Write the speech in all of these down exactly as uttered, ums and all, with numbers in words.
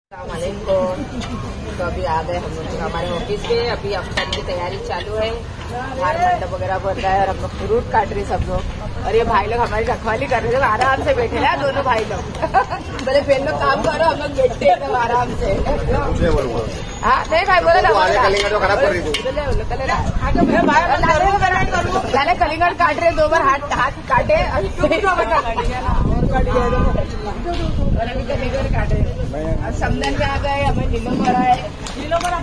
तो अभी आ गए हम लोग हमारे ऑफिस से। अभी अफ्तार की तैयारी चालू है, बाहर मंडप वगैरह बन रहा है और हम लोग फ्रूट काट रहे सब लोग। और ये भाई लोग हमारी रखवाली कर रहे थे, आराम से बैठे हैं दोनों भाई लोग। बोले फिर लोग काम करो, हम लोग बैठते एकदम आराम से। हाँ नहीं भाई बोले ना कलिंगड़ काट रहे, दो बार हाथ हाथ काटे और अभी कलिंगड़ काटे और समदन में आ गए। हमें नीलो भरा है, नीलो भरा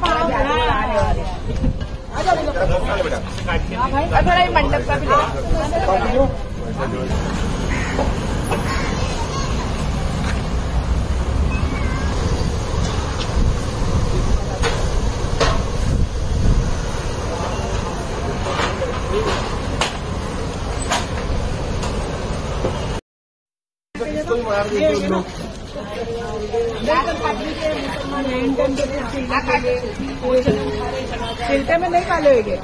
थोड़ा ही मंडप का भी ले। चिल्टे में नहीं डालेंगे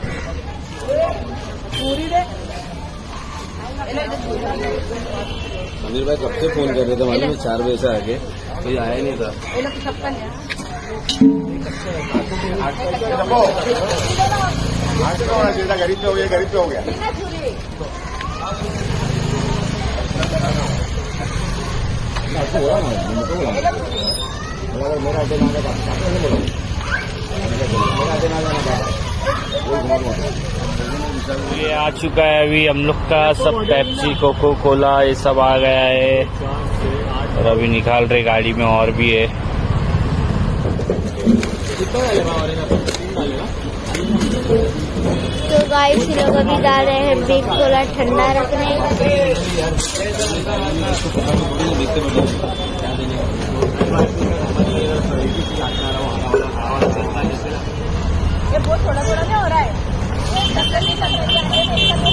पूरी दे। अनिल भाई कब से फोन कर रहे थे, मालूम है चार बजे से आगे कोई आया नहीं था। गरीब पे हो गया, गरीब पे हो गया। ये आ चुका है अभी हम लोग का सब, पेप्सी कोको कोला ये सब आ गया है और अभी निकाल रहे गाड़ी में। और भी है तो गाइस लोग अभी जा रहे हैं बिग कोला ठंडा रखने। ये बहुत थोड़ा थोड़ा क्या हो रहा है।